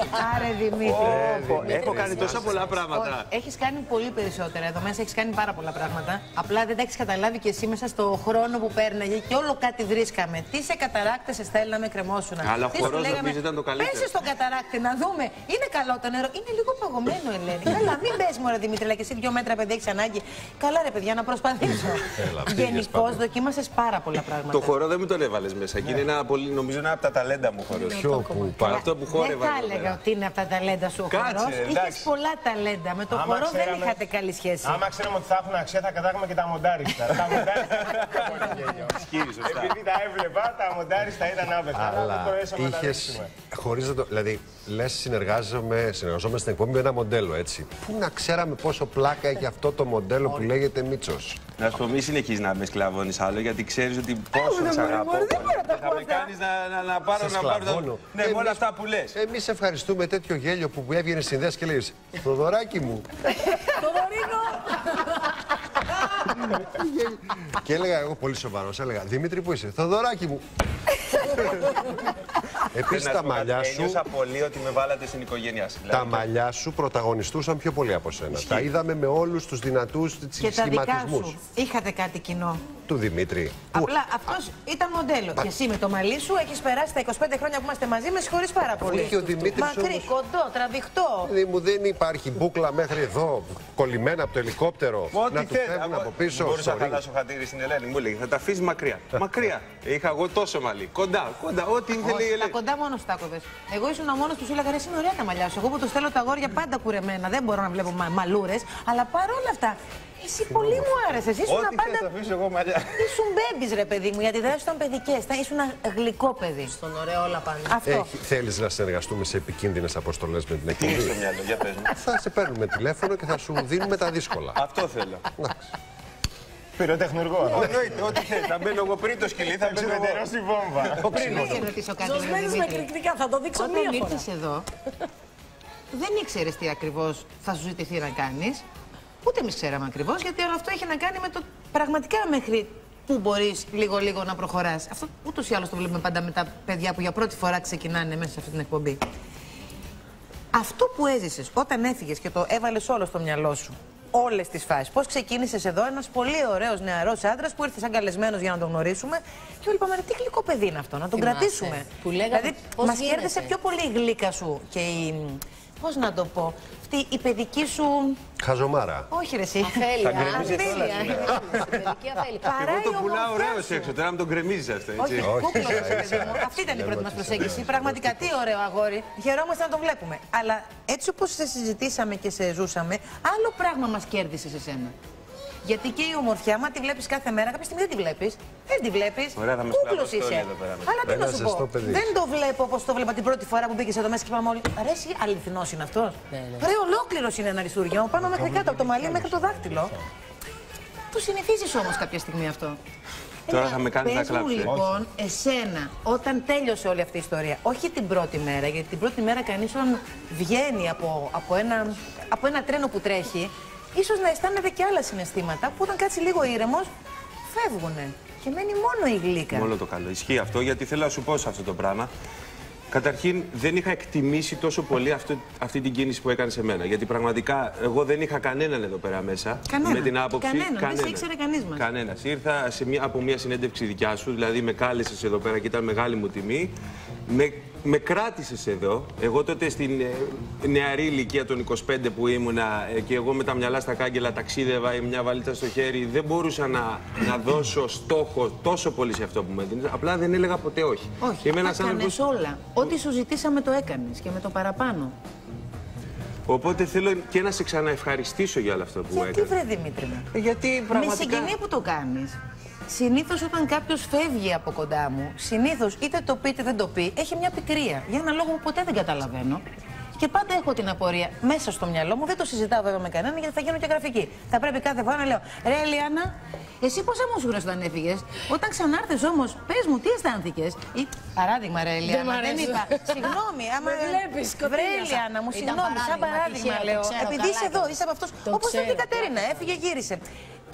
Άρε Δημήτρη. Έχω κάνει τόσα πολλά πράγματα. Έχεις κάνει πολύ περισσότερα. Εδώ μέσα έχεις κάνει πάρα πολλά πράγματα. Απλά δεν τα έχεις καταλάβει και εσύ μέσα στο χρόνο που πέρναγε και όλο κάτι βρίσκαμε. Τι σε καταράκτες στέλναμε, κρεμόσουνα. Αλλά ο χορός νομίζω ήταν το καλύτερο. Πέσει στον καταράκτη να δούμε. Είναι καλό το νερό. Είναι λίγο παγωμένο, Ελένη. Καλά, μην πες μωρέ Δημήτρη, αλλά και εσύ 2 μέτρα παιδί έχεις ανάγκη. Καλά ρε παιδιά, να προσπαθήσω. Γενικώς δοκίμασες πάρα πολλά πράγματα. Το χορό δεν μου τον έβαλες μέσα. Και είναι ένα πολύ, νομίζω, ένα από τα ταλέντα μου χορός. Αυτό που χόρευα. Δεν θα έλεγα ότι είναι από τα ταλέντα σου ο χορός. Είχες πολλά ταλέντα. Με το χορό δεν είχατε καλή σχέση. Άμα ξέρουμε ότι θα έχουν αξία, θα κατάγουμε και τα μοντάριστα. Τα μοντάριστα. Επειδή τα έβλεπα, τα μοντάριστα ήταν άβετα. Αλλά είχες, χωρίς να το. Δηλαδή, λες συνεργαζόμαστε στην εκπομπή με ένα μοντέλο, έτσι. Πού να ξέραμε πόσο πλάκα έχει αυτό το μοντέλο που λέγεται Μίτσος. Να σου πω, μη συνεχίζεις να με σκλαβώνεις άλλο, γιατί ξέρεις ότι πόσο σε αγαπώ. Θα με κάνεις να πάρω. Ναι, με όλα αυτά που λες. Εμείς ευχαριστούμε τέτοιο γέλιο που έβγαινε συνδέσεις και λέγεις Θοδωράκι μου. Θοδωρίνο! Και έλεγα εγώ πολύ σοβαρός, έλεγα Δημήτρη που είσαι, Θοδωράκι μου. Επίσης τα μαλλιά σου. Ένιωσα πολύ ότι με βάλατε στην οικογένειά σας. Τα μαλλιά σου πρωταγωνιστούσαν πιο πολύ από σένα. Τα είδαμε με όλους τους δυνατούς σχηματισμούς. Είχατε κάτι κοινό. Του Δημήτρη. Απλά αυτός ήταν μοντέλο. Και εσύ με το μαλλί σου έχεις περάσει τα 25 χρόνια που είμαστε μαζί, με συγχωρείς πάρα πολύ. Και ο Δημήτρης μακρύ, όμως, κοντό, τραβηχτό. μου δεν υπάρχει μπούκλα μέχρι εδώ, κολλημένα από το ελικόπτερο. Να του φεύγουν από πίσω. Δεν μπορούσα να χαλάσω χατήρι στην Ελένη. Μου έλεγε θα τα αφήσεις μακριά. Μακριά. Είχα εγώ τόσο μαλλί. Κοντά, ό,τι ήθελε η Ελένη. Τα κοντά μόνο στα κόβες. Εγώ ήσουν ο μόνος που σου έλεγα ρε, είναι ωραία τα μαλλιά σου. Εγώ που το στέλνω τα αγόρια πάντα κουρεμένα. Δεν μπορώ να βλέπω μαλούρες. Αλλά παρόλα αυτά. Εσύ πολύ μου άρεσες. Ήσουν πάντα. Ό,τι θες θα αφήσω εγώ μαλλιά. Ήσουν μπέμπης ρε παιδί μου, γιατί δεν ήταν παιδικές. Ήσουν γλυκό παιδί. Στον ωραίο όλα πάντα. Θέλεις να συνεργαστούμε σε επικίνδυνες αποστολές με την εκπομπή? Τι στο μυαλό, για πες μου. Θα σε παίρνουμε τηλέφωνο και θα σου δίνουμε τα δύσκολα. Αυτό θέλω. Πυροτεχνουργό. Εννοείται, ό,τι θέλει. Θα μπαίνω εγώ πριν το σκυλί, θα μπαίνω εγώ στη βόμβα. Να ρωτήσω κάτι. Ζωσμένος με εκρηκτικά, θα το δείξω μία φορά. Όταν ήρθες εδώ, δεν ήξερες τι ακριβώς θα σου ζητηθεί να κάνεις. Ούτε εμείς ξέραμε ακριβώς, γιατί όλο αυτό είχε να κάνει με το πραγματικά μέχρι πού μπορείς λίγο-λίγο να προχωράς. Αυτό ούτως ή άλλως το βλέπουμε πάντα με τα παιδιά που για πρώτη φορά ξεκινάνε μέσα σε αυτή την εκπομπή. Αυτό που έζησες όταν έφυγες και το έβαλες όλο στο μυαλό σου, όλες τις φάσεις. Πώς ξεκίνησες εδώ, ένας πολύ ωραίος νεαρός άντρας που ήρθε σαν καλεσμένος για να τον γνωρίσουμε και όλοι είπαμε: τι γλυκό παιδί είναι αυτό, να τον κρατήσουμε. Που λέγαμε, δηλαδή, μας κέρδισε πιο πολύ η γλύκα σου και η. Πώς να το πω, αυτή η παιδική σου. Χαζομάρα. Όχι, ρε, εσύ. Αφέλεια. Εγώ το πουλάω ωραίος έξω, τώρα με τον κρεμίζεις αυτό. Όχι, κούκλο, παιδί μου. Αυτή ήταν η πρώτη μας προσέγγιση. Πραγματικά, τι ωραίο αγόρι. Χαιρόμαστε να τον βλέπουμε. Αλλά έτσι όπως σε συζητήσαμε και σε ζούσαμε, άλλο πράγμα μας κέρδισε σε σένα. Γιατί και η ομορφιά, μα τη βλέπεις κάθε μέρα, κάποια στιγμή δεν τη βλέπεις. Δεν τη βλέπεις. Κούκλος είσαι. Αλλά τι να σου πω. Δεν το βλέπω όπως το βλέπα την πρώτη φορά που μπήκες εδώ μέσα και είπαμε όλοι. Αρέσει, αληθινός είναι αυτός. Ρε, ολόκληρος είναι ένα αριστούργιο. Πάνω μέχρι κάτω, από το μαλλί μέχρι το δάχτυλο. Το συνηθίζεις όμως κάποια στιγμή αυτό. Τώρα θα με κάνεις να κλάψω. Λοιπόν, εσένα, όταν τέλειωσε όλη αυτή η ιστορία, όχι την πρώτη μέρα, γιατί την πρώτη μέρα κανείς όταν βγαίνει από ένα τρένο που τρέχει, ίσως να αισθάνεται και άλλα συναισθήματα που όταν κάτσει λίγο ήρεμος, φεύγουνε. Και μένει μόνο η γλύκα. Μόνο το καλό. Ισχύει αυτό, γιατί θέλω να σου πω σε αυτό το πράγμα. Καταρχήν, δεν είχα εκτιμήσει τόσο πολύ αυτή την κίνηση που έκανε σε μένα. Γιατί πραγματικά εγώ δεν είχα κανέναν εδώ πέρα μέσα. Με την άποψη. Δεν σε ήξερε κανείς μας. Κανένας. Ήρθα από μια συνέντευξη δικιά σου, δηλαδή με κάλεσες εδώ πέρα και ήταν μεγάλη μου τιμή. Με κράτησες εδώ. Εγώ τότε στην νεαρή ηλικία των 25 που ήμουνα και εγώ με τα μυαλά στα κάγκελα ταξίδευα ή μια βαλίτσα στο χέρι, δεν μπορούσα να δώσω στόχο τόσο πολύ σε αυτό που με έδινες. Απλά δεν έλεγα ποτέ όχι. Όχι, έκανες όλα. Ό,τι σου ζητήσαμε το έκανες και με το παραπάνω. Οπότε θέλω και να σε ξαναευχαριστήσω για όλο αυτό που έκανες. Γιατί βρε Δημήτρη μου. Γιατί πραγματικά. Με συγκινεί που το κάνεις. Συνήθως όταν κάποιος φεύγει από κοντά μου, συνήθως είτε το πει είτε δεν το πει, έχει μια πικρία. Για έναν λόγο που ποτέ δεν καταλαβαίνω. Και πάντα έχω την απορία μέσα στο μυαλό μου, δεν το συζητάω βέβαια με κανέναν γιατί θα γίνω και γραφική. Θα πρέπει κάθε φορά να λέω: ρε Ελιάνα, εσύ πόσα μου σου όταν έφυγες. Όταν ξανάρθες όμως, πες μου τι αισθάνθηκες. Ή παράδειγμα, ρε Ελιάνα, δεν είπα. Συγγνώμη, άμα. Βρε Ελιάνα μου, συγγνώμη, σαν παράδειγμα λέω. Επειδή είσαι εδώ, είσαι από αυτούς. Όπως και η Κατερίνα, έφυγε, γύρισε.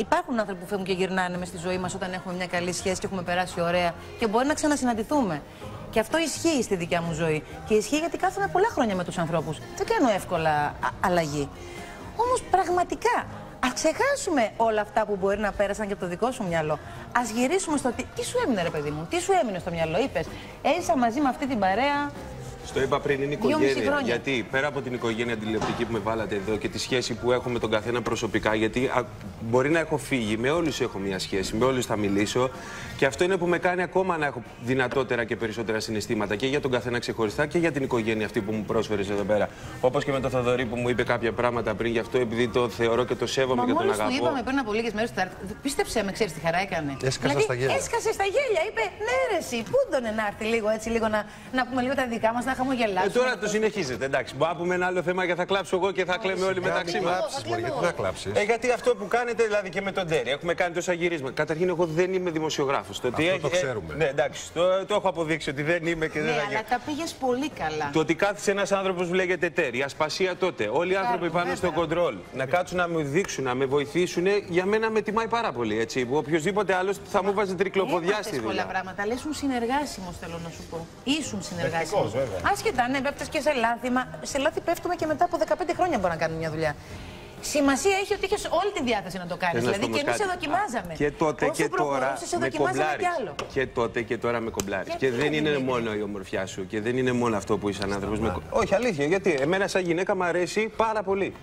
υπάρχουν άνθρωποι που φεύγουν και γυρνάνε μες στη ζωή μας όταν έχουμε μια καλή σχέση και έχουμε περάσει ωραία και μπορεί να ξανασυναντηθούμε. Και αυτό ισχύει στη δικιά μου ζωή. Και ισχύει γιατί κάθομαι πολλά χρόνια με τους ανθρώπους. Δεν κάνω εύκολα αλλαγή. Όμως πραγματικά, ας ξεχάσουμε όλα αυτά που μπορεί να πέρασαν και από το δικό σου μυαλό. Ας γυρίσουμε στο τι σου έμεινε, ρε παιδί μου, τι σου έμεινε στο μυαλό. Είπες, έζησα μαζί με αυτή την παρέα. Στο είπα πριν, είναι η οικογένεια. Γιατί πέρα από την οικογένεια τηλεοπτική που με βάλατε εδώ και τη σχέση που έχω με τον καθένα προσωπικά, γιατί μπορεί να έχω φύγει, με όλους έχω μια σχέση, με όλους θα μιλήσω και αυτό είναι που με κάνει ακόμα να έχω δυνατότερα και περισσότερα συναισθήματα και για τον καθένα ξεχωριστά και για την οικογένεια αυτή που μου πρόσφερε εδώ πέρα. Όπως και με τον Θοδωρή που μου είπε κάποια πράγματα πριν, γι' αυτό επειδή το θεωρώ και το σέβομαι και τον αγαπώ. Μόλις του είπαμε πριν από λίγες μέρες, πίστεψε με, ξέρεις τι χαρά έκανε. Έσκασε στα γέλια. Έσκασε στα γέλια, είπε ναι, ρε, εσύ, πού τον να έρθει λίγο έτσι, λίγο να πούμε λίγο τα δικά μας, να χαμογελάσουμε. Τώρα το συνεχίζετε, εντάξει. Μπορούμε να πούμε ένα άλλο θέμα και θα κλάψω εγώ και θα κλαίμε όλοι μεταξύ μας. Γιατί θα κλάψεις. Γιατί αυτό που κάνετε δηλαδή και με τον Τέρι, έχουμε κάνει τόσα γυρίσματα. Καταρχήν, εγώ δεν είμαι δημοσιογράφος. Αυτό το ξέρουμε. Ναι, εντάξει, το έχω αποδείξει ότι δεν είμαι και δεν θα γίνω. Αλλά τα πήγες πολύ καλά. Το ότι κάθισε ένας άνθρωπος που λέγεται Τέρι, η Ασπασία τότε, όλοι οι άνθρωποι πάνω στο κοντρόλ, να κάτσουν να μου δείξουν, να με βοηθήσουν, για μένα με τιμάει πάρα πολύ. Έτσι. Οποιοδήποτε άλλος θα μου βάζει τρικλοποδιά στη δουλειά. Πολλά πράγματα, αλλά ήσουν συνεργάσιμος, θέλω να σου πω. Ήσουν συνεργάσιμος. Άσχετα, ναι, πέφτες και σε λάθη. Μα σε λάθη πέφτουμε και μετά από 15 χρόνια μπορεί να κάνουμε μια δουλειά. Σημασία έχει ότι είχες όλη τη διάθεση να το κάνεις. Δηλαδή και εμείς σε δοκιμάζαμε. Και τότε όσο και τώρα με κομπλάρεις. Και τότε και τώρα με κομπλάρεις. Και δεν είναι μόνο η ομορφιά σου και δεν είναι μόνο αυτό που είσαι άνθρωπος. Όχι, αλήθεια, γιατί εμένα σαν γυναίκα μου αρέσει πάρα πολύ.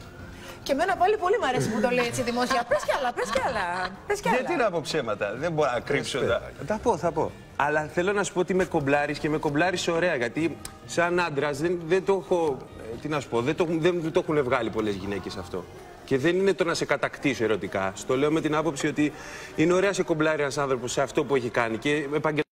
Και εμένα πάλι πολύ μου αρέσει που το λέει έτσι δημόσια. Πες κι άλλα, πες κι άλλα. Γιατί να πω ψέματα, δεν μπορώ να κρύψω. Θα πω. Αλλά θέλω να σου πω ότι με κομπλάρεις και με κομπλάρεις ωραία. Γιατί σαν άντρας δεν το έχω. Τι να σου πω, δεν το έχουν βγάλει πολλές γυναίκες αυτό. Και δεν είναι το να σε κατακτήσω ερωτικά. Στο λέω με την άποψη ότι είναι ωραία σε κομπλάρει ένας άνθρωπος σε αυτό που έχει κάνει. Και